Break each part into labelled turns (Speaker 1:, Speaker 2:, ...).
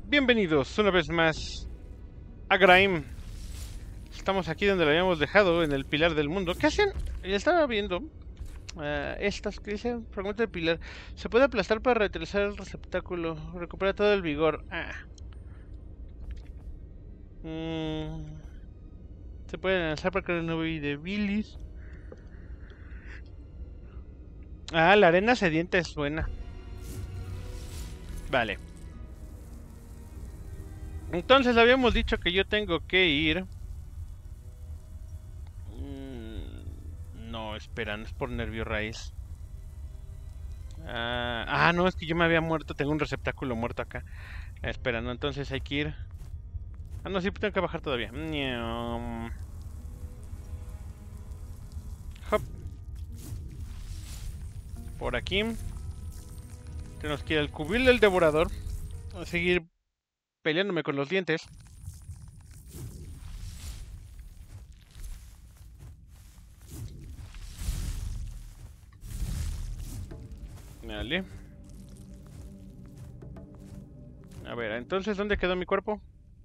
Speaker 1: Bienvenidos una vez más a Grime. Estamos aquí donde lo habíamos dejado, en el pilar del mundo. ¿Qué hacen? Estaba viendo estas que dicen fragmento de pilar. Se puede aplastar para reutilizar el receptáculo. Recupera todo el vigor. Mm, Se puede lanzar para crear un nuevo de bilis. La arena sedienta es buena. Vale. Entonces habíamos dicho que yo tengo que ir. No, espera, no es por nervio raíz. No, es que yo me había muerto. Tengo un receptáculo muerto acá. Espera, no, entonces hay que ir. No, sí, tengo que bajar todavía. Hop. Por aquí. Tenemos que ir al cubil del devorador. A seguir peleándome con los dientes. Vale. A ver, entonces, ¿dónde quedó mi cuerpo?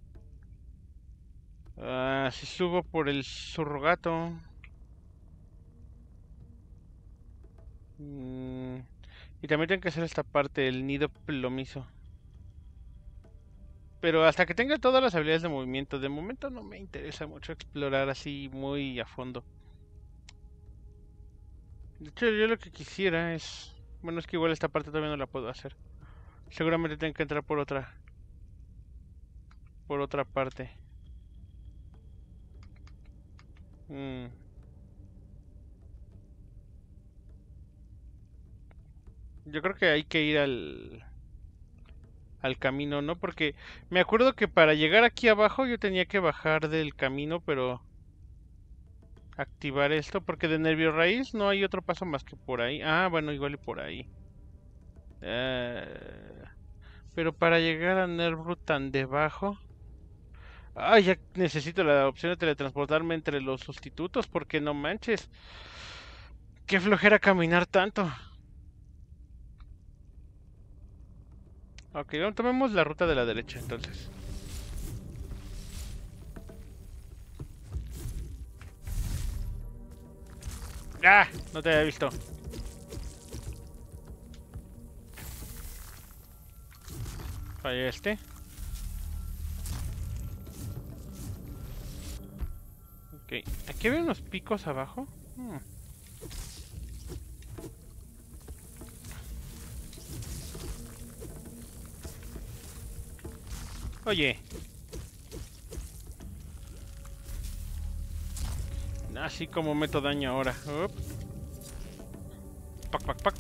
Speaker 1: Si subo por el surrogato. Y también tengo que hacer esta parte, el nido plomizo. Pero hasta que tenga todas las habilidades de movimiento, de momento no me interesa mucho explorar así muy a fondo. De hecho, yo lo que quisiera es... Bueno, es que igual esta parte todavía no la puedo hacer. Seguramente tengo que entrar por otra parte. Mm, Yo creo que hay que ir al camino, ¿no? Porque me acuerdo que para llegar aquí abajo yo tenía que bajar del camino, pero activar esto, porque de nervio raíz no hay otro paso más que por ahí. Bueno, igual y por ahí. Eh, pero para llegar a Nervru tan debajo... Ya necesito la opción de teletransportarme entre los sustitutos, porque no manches. Qué flojera caminar tanto. Ok, tomemos la ruta de la derecha entonces. No te había visto. Fallé este. Ok, aquí había unos picos abajo. Oye. Así como meto daño ahora. Up. Pac, pac, pac.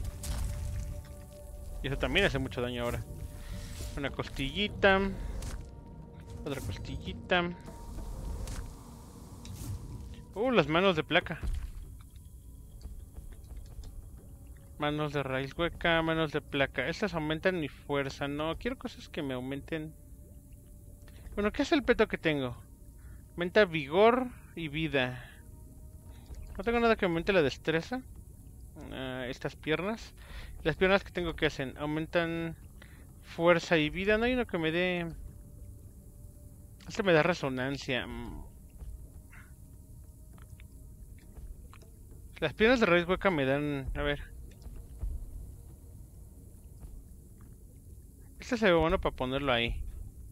Speaker 1: Y eso también hace mucho daño ahora. Una costillita. Otra costillita. Las manos de placa. Manos de raíz hueca, manos de placa. Estas aumentan mi fuerza. No, quiero cosas que me aumenten. Bueno, ¿qué es el peto que tengo? Aumenta vigor y vida. No tengo nada que aumente la destreza. Estas piernas. Las piernas que tengo que hacen. Aumentan fuerza y vida. No hay uno que me dé... Este me da resonancia. Las piernas de raíz hueca me dan... A ver. Este se ve bueno para ponerlo ahí.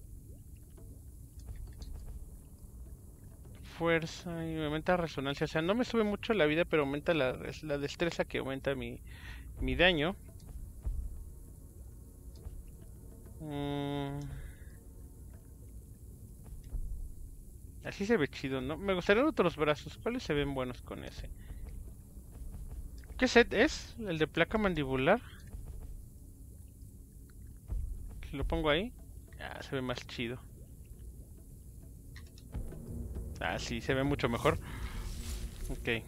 Speaker 1: Fuerza y aumenta resonancia. O sea, no me sube mucho la vida, pero aumenta la destreza que aumenta mi daño. Así se ve chido, ¿no? Me gustarían otros brazos. ¿Cuáles se ven buenos con ese? ¿Qué set es? ¿El de placa mandibular? Si lo pongo ahí. Se ve más chido. Sí, se ve mucho mejor. Ok.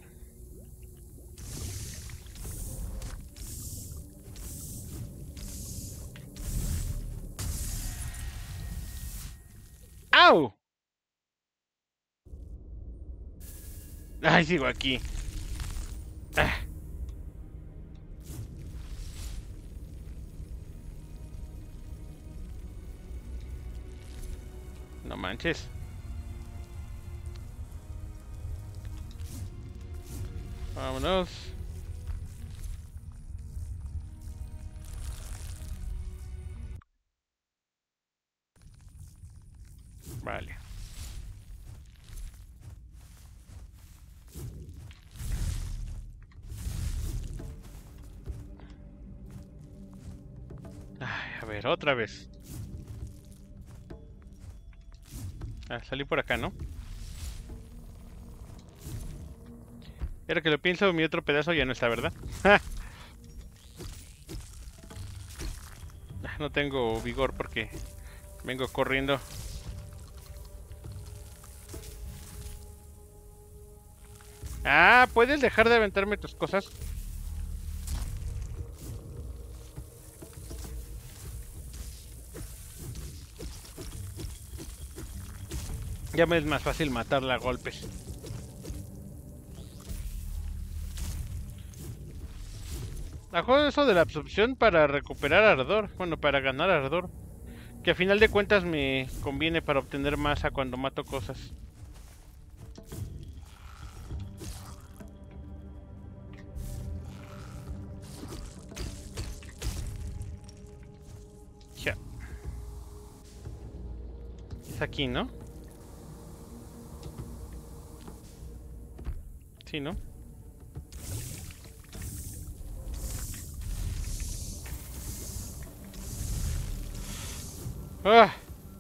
Speaker 1: ¡Au! Sigo aquí. Ah. No manches. Vámonos. Vale. Ay, a ver, otra vez. Ah, salí por acá, ¿no? Ahora que lo pienso, mi otro pedazo ya no está, ¿verdad? No tengo vigor porque vengo corriendo. Ah, ¿puedes dejar de aventarme tus cosas? Ya me es más fácil matarla a golpes. Hago eso de la absorción para recuperar ardor. Bueno, para ganar ardor. Que a final de cuentas me conviene para obtener masa cuando mato cosas. Ya. Es aquí, ¿no? Sí, ¿no? ¡Ah!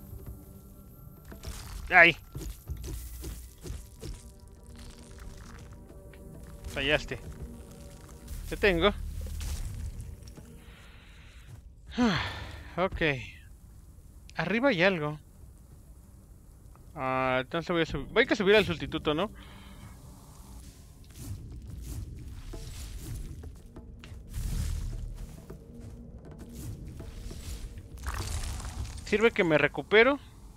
Speaker 1: ¡Ay! Fallaste. Te tengo. Ok. Arriba hay algo. Ah, entonces voy a subir. Voy a subir al sustituto, ¿no? Sirve que me recupero.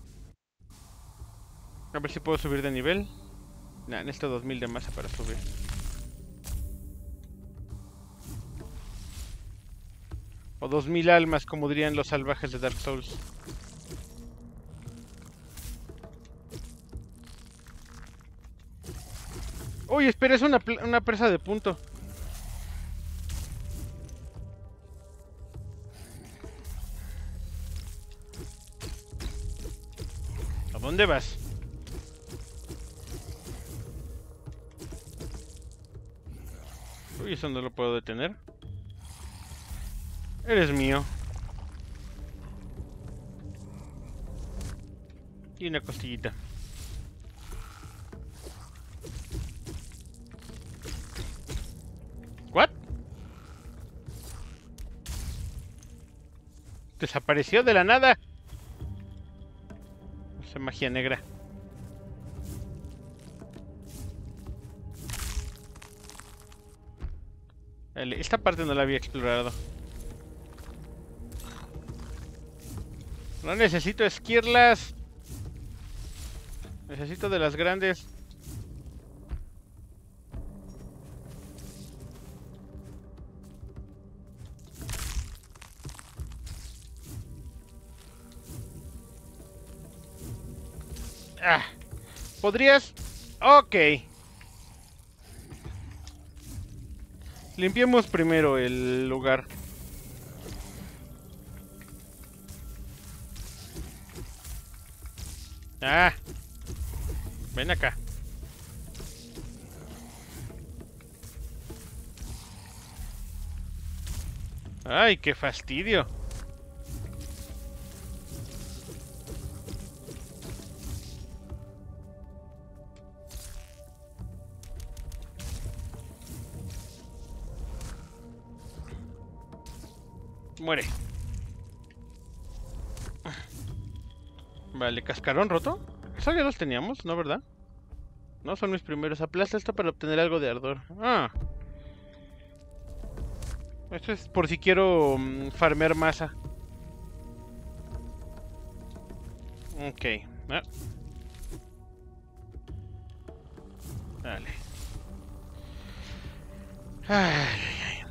Speaker 1: A ver si puedo subir de nivel. Nah, necesito 2000 de masa para subir. O 2000 almas, como dirían los salvajes de Dark Souls. Uy, espera, es una presa de punto. ¿A dónde vas? Uy, eso no lo puedo detener. Eres mío. Y una costillita. ¿What? Desapareció de la nada. Esa magia negra. Vale, esta parte no la había explorado. No necesito esquirlas. Necesito de las grandes. Ah, ¿podrías? Ok. Limpiemos primero el lugar. Ah, ven acá. Ay, qué fastidio. Muere. Vale, cascarón roto. Eso ya los teníamos, ¿no, verdad? No son mis primeros. Aplasta esto para obtener algo de ardor. Ah. Esto es por si quiero farmear masa. Ok. Ah. Vale. Ay, ay, ay.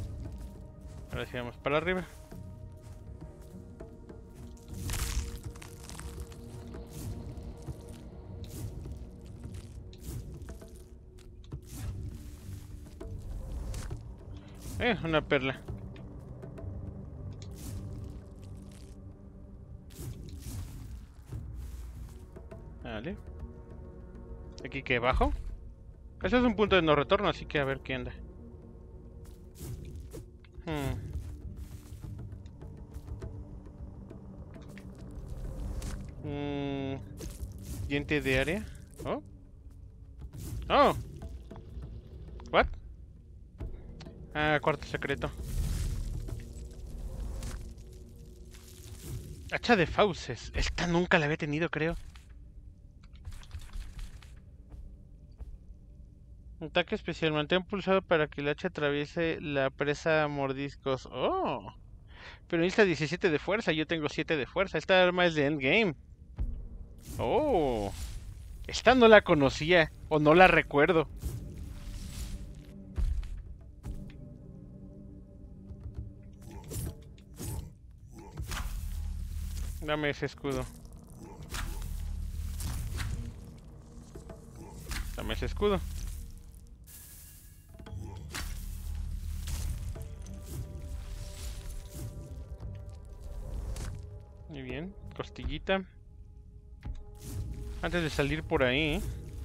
Speaker 1: Ahora sí vamos para arriba. Una perla. Vale. ¿Aquí qué? ¿Bajo? Ese es un punto de no retorno, así que a ver qué anda. Diente de área. Oh. Oh. What? Ah, cuarto secreto. Hacha de fauces. Esta nunca la había tenido, creo. Ataque especial. Mantén pulsado para que el hacha atraviese la presa a mordiscos. Oh. Pero necesita 17 de fuerza. Yo tengo 7 de fuerza. Esta arma es de endgame. Oh. Esta no la conocía. O no la recuerdo. Dame ese escudo. Dame ese escudo. Muy bien. Costillita. Antes de salir por ahí.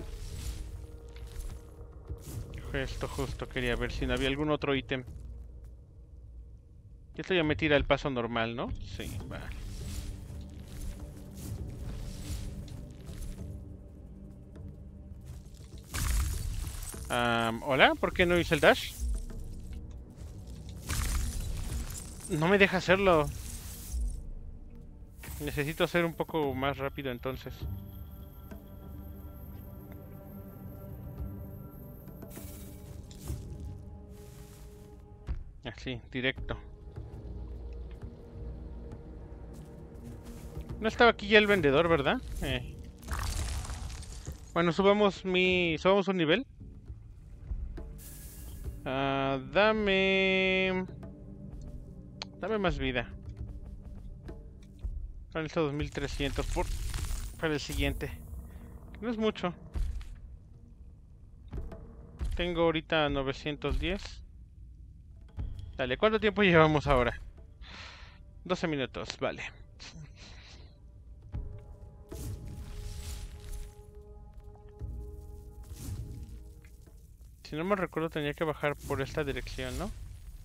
Speaker 1: Esto justo quería ver si no había algún otro ítem. Esto ya me tira el paso normal, ¿no? Sí, vale. ¿Hola? ¿Por qué no hice el dash? No me deja hacerlo. Necesito ser un poco más rápido entonces. Así, directo. No estaba aquí ya el vendedor, ¿verdad? Bueno, subamos un nivel. Dame más vida. Para esto 2300 para el siguiente. No es mucho. Tengo ahorita 910. Dale, ¿cuánto tiempo llevamos ahora? 12 minutos, vale. Si no me recuerdo tenía que bajar por esta dirección, ¿no?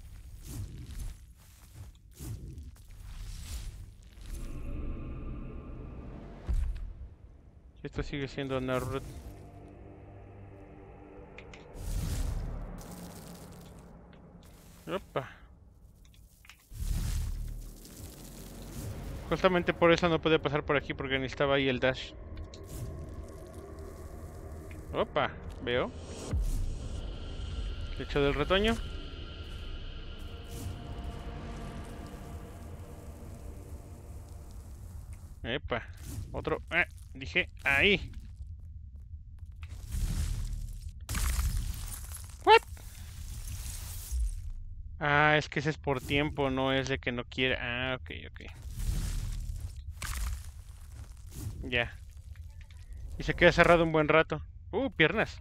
Speaker 1: Esto sigue siendo Naruto. Opa. Justamente por eso no podía pasar por aquí porque necesitaba ahí el dash. Opa, veo. Lecho del retoño. Epa, otro. Dije ahí. What? Ah, es que ese es por tiempo, no es de que no quiera. Ah, ok, ok. Ya. Y se queda cerrado un buen rato. Piernas.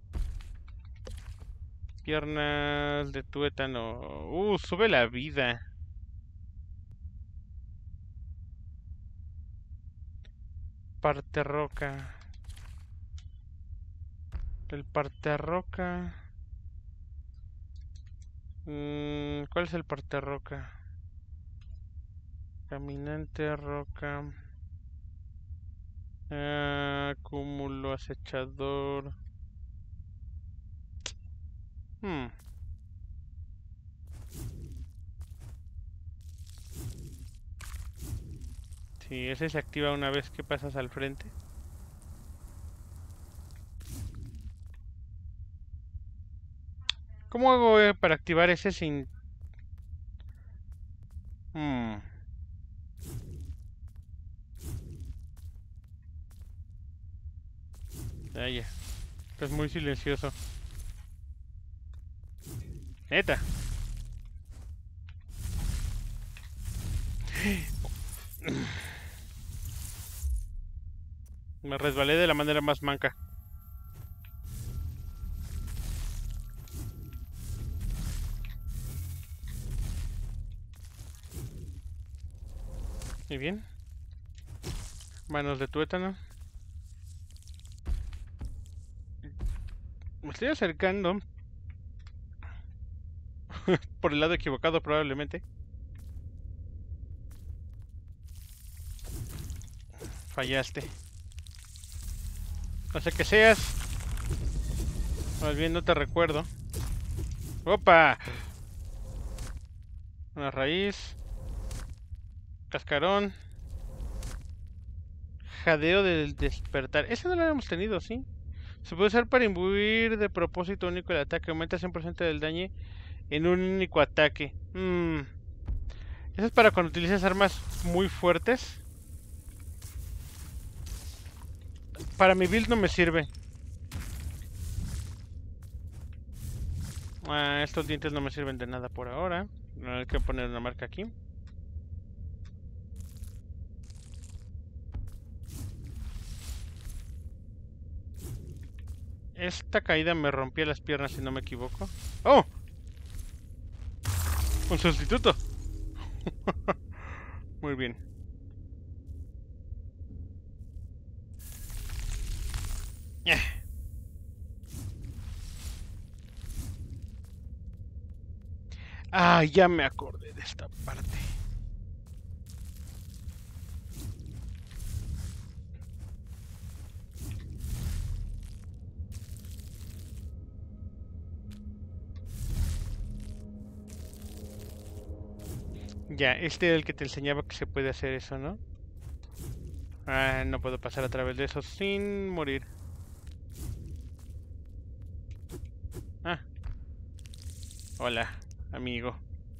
Speaker 1: Piernas de tuétano. Sube la vida. Parte roca. El parte roca. ¿Cuál es el parte roca? Caminante roca. Cúmulo acechador. Sí, ese se activa una vez que pasas al frente. ¿Cómo hago para activar ese sin...? Ya. Es muy silencioso. Neta. Me resbalé de la manera más manca. Muy bien. Manos de tuétano. Me estoy acercando. Por el lado equivocado probablemente. Fallaste. No sé qué seas. Más bien no te recuerdo. ¡Opa! Una raíz. Cascarón. Jadeo del despertar. Ese no lo habíamos tenido, ¿sí? Se puede usar para imbuir de propósito único el ataque. Aumenta 100% del daño en un único ataque. Eso es para cuando utilizas armas muy fuertes. Para mi build no me sirve. Estos dientes no me sirven de nada por ahora. No hay que poner una marca aquí. Esta caída me rompía las piernas si no me equivoco. ¡Oh! Un sustituto. Muy bien. Ah, ya me acordé de esta parte. Ya, este era el que te enseñaba que se puede hacer eso, ¿no? Ah, no puedo pasar a través de eso sin morir. Ah. Hola, amigo.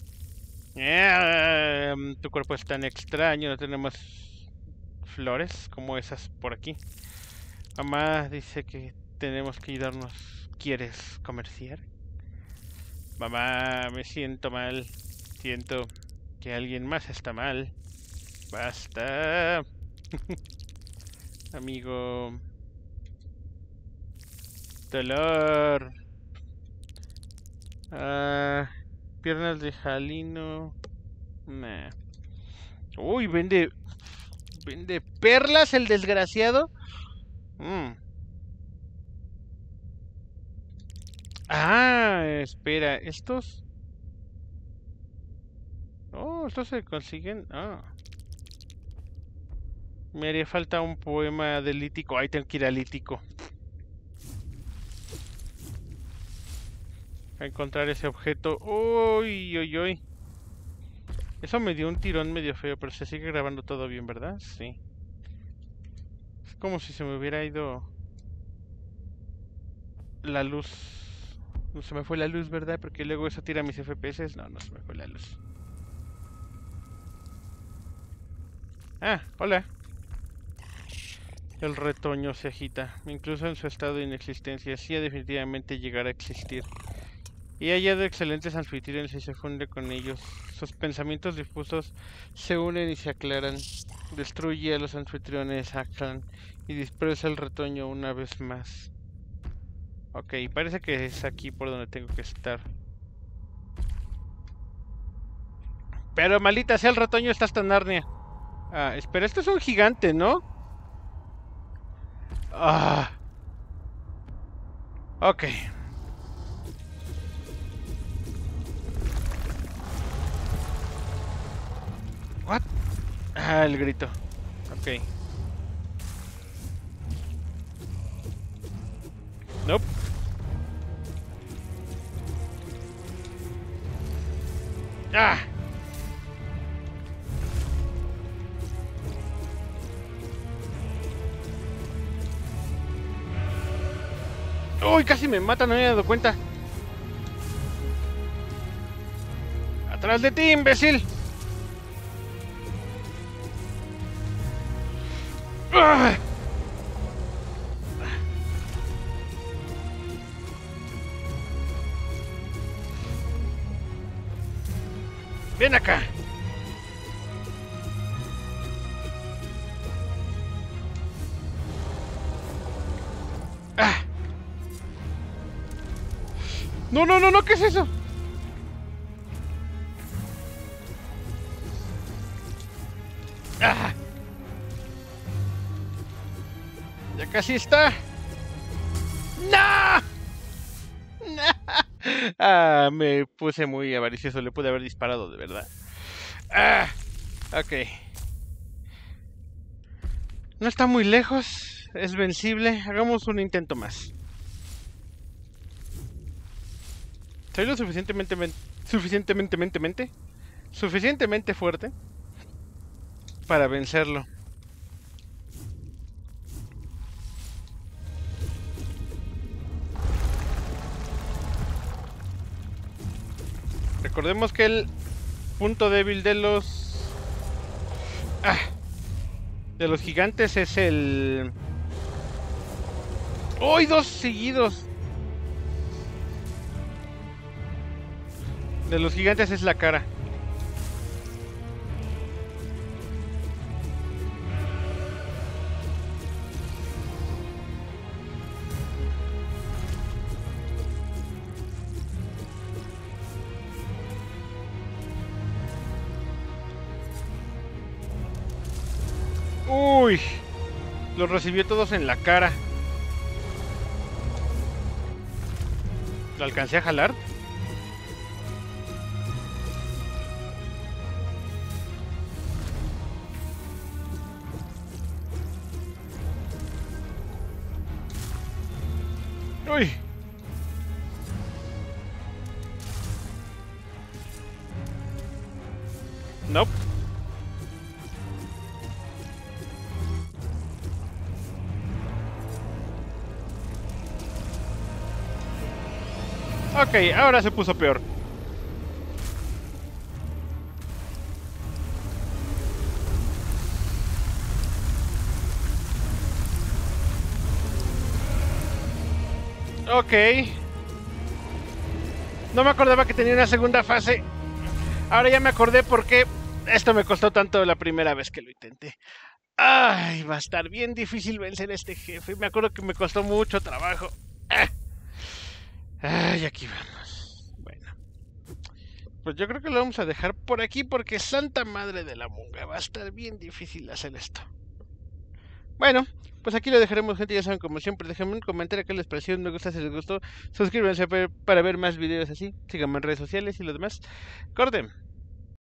Speaker 1: Tu cuerpo es tan extraño, no tenemos flores como esas por aquí. Mamá dice que tenemos que ayudarnos. ¿Quieres comerciar? Mamá, me siento mal. Siento que alguien más está mal. Basta. Amigo. Dolor. Piernas de Jalino. Nah. Uy, vende perlas el desgraciado. Espera, estos. Oh, estos se consiguen. Me haría falta un poema de Lítico. Ahí tengo que ir a Lítico a encontrar ese objeto. Uy, uy, uy. Eso me dio un tirón medio feo, pero se sigue grabando todo bien, ¿verdad? Sí. Es como si se me hubiera ido la luz. No se me fue la luz, ¿verdad? Porque luego eso tira mis FPS. No, no se me fue la luz. Hola. El retoño se agita, incluso en su estado de inexistencia. Sí, definitivamente llegará a existir. Y ha hallado excelentes anfitriones y se funde con ellos. Sus pensamientos difusos se unen y se aclaran. Destruye a los anfitriones, Aklan, y dispersa el retoño una vez más. Ok, parece que es aquí por donde tengo que estar. Pero maldita sea, el retoño está hasta Narnia. Espera, esto es un gigante, ¿no? Ok. What? El grito. Ok. Nope. Uy, casi me mata, no me había dado cuenta. ¡Atrás de ti, imbécil! ¡Ven acá! No, no, no, no, ¿qué es eso? ¡Ah! Ya casi está. ¡No! Ah, me puse muy avaricioso. Le pude haber disparado de verdad. Ah, ok. No está muy lejos. Es vencible. Hagamos un intento más. Soy lo suficientemente fuerte para vencerlo. Recordemos que el punto débil de los gigantes es el... ¡Uy! Dos seguidos. De los gigantes es la cara. ¡Uy! Los recibió todos en la cara. ¿Lo alcancé a jalar? ¡Uy! Nope. Ok, ahora se puso peor. Ok. No me acordaba que tenía una segunda fase. Ahora ya me acordé por qué esto me costó tanto la primera vez que lo intenté. Ay, va a estar bien difícil vencer a este jefe. Me acuerdo que me costó mucho trabajo. Ay, aquí vamos. Bueno. Pues yo creo que lo vamos a dejar por aquí porque santa madre de la munga. Va a estar bien difícil hacer esto. Bueno, pues aquí lo dejaremos, gente. Ya saben, como siempre, déjenme un comentario qué les pareció, me gusta si les gustó. Suscríbanse para ver más videos así. Síganme en redes sociales y lo demás. Corten.